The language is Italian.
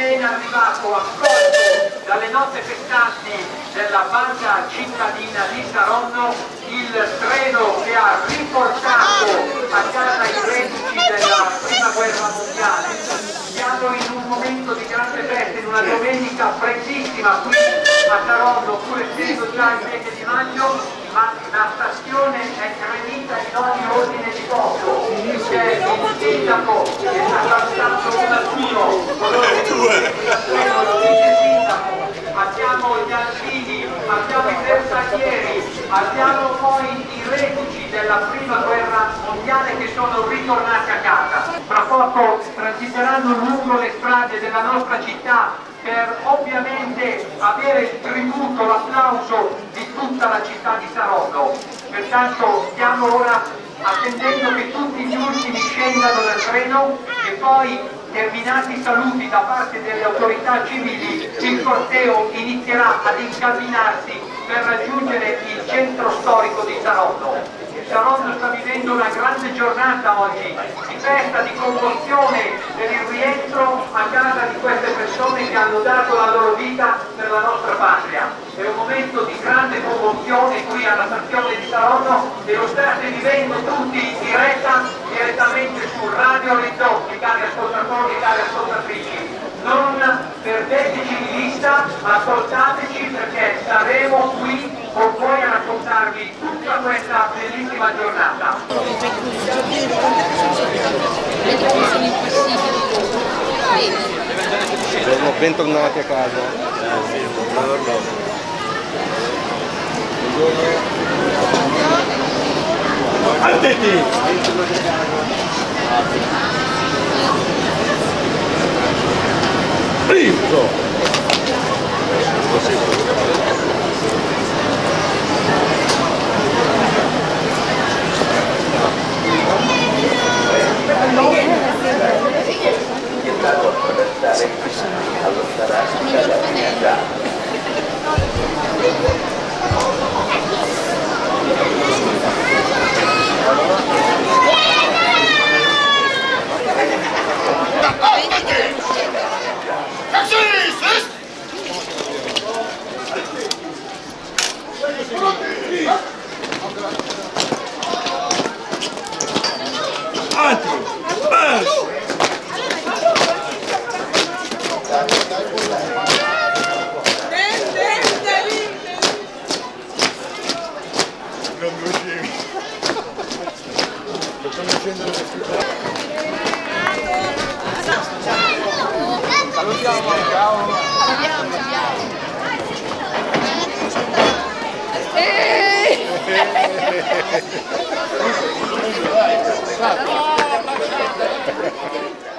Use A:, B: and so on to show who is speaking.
A: appena arrivato, accolto dalle note festanti della banda cittadina di Saronno, il treno che ha riportato a casa i reduci della prima guerra mondiale. Siamo in un momento di grande festa, in una domenica freddissima qui a Saronno, pur essendo già il mese di maggio, ma la stazione è gremita in ogni ordine di posto. C'è il sindaco che sta saltando un al uno, abbiamo gli alpini, abbiamo i bersaglieri, abbiamo poi i reduci della prima guerra mondiale che sono ritornati a casa. Tra poco transiteranno lungo le strade della nostra città per ovviamente avere il tributo, l'applauso di tutta la città di Saronno. Pertanto stiamo ora attendendo che tutti gli ultimi scendano dal treno e poi, terminati i saluti da parte delle autorità civili, il corteo inizierà ad incamminarsi per raggiungere il centro storico di Saronno. Saronno sta vivendo una grande giornata oggi, di festa, di commozione per il rientro a casa di queste persone che hanno dato la loro vita per la nostra patria. È un momento di grande commozione qui alla stazione di Saronno e lo state vivendo tutti in diretta, direttamente sul Radio Orizzonti, cari ascoltatori e cari ascoltatrici. Non perdeteci di vista, ascoltateci perché saremo qui con voi a raccontarvi tutta questa bellissima giornata.
B: Bentornati a casa.
C: Attenti! Dritto!
D: Ciao.